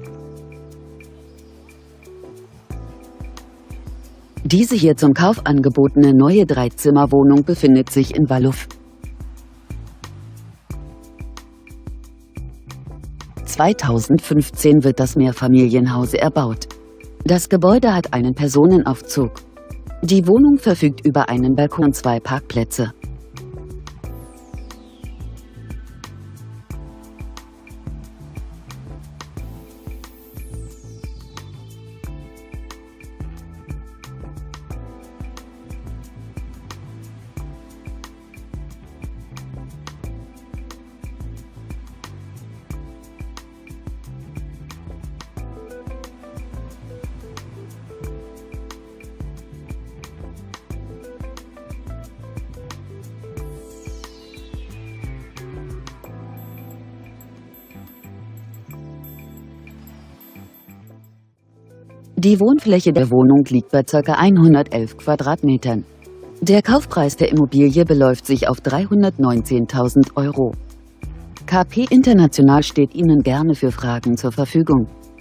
Diese hier zum Kauf angebotene neue Dreizimmerwohnung befindet sich in Walluf. 2015 wird das Mehrfamilienhaus erbaut. Das Gebäude hat einen Personenaufzug. Die Wohnung verfügt über einen Balkon und 2 Parkplätze. Die Wohnfläche der Wohnung liegt bei ca. 111 Quadratmetern. Der Kaufpreis der Immobilie beläuft sich auf 319.000 €. KP International steht Ihnen gerne für Fragen zur Verfügung.